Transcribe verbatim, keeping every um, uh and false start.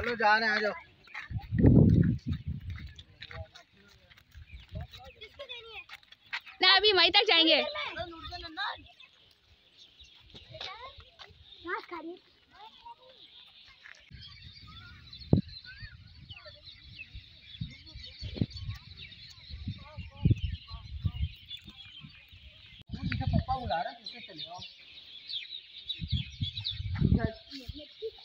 चलो जा रहे हैं, आ जाओ। ना अभी वहीं तक जाएंगे। पप्पा बुला रहे हैं, चले आओ।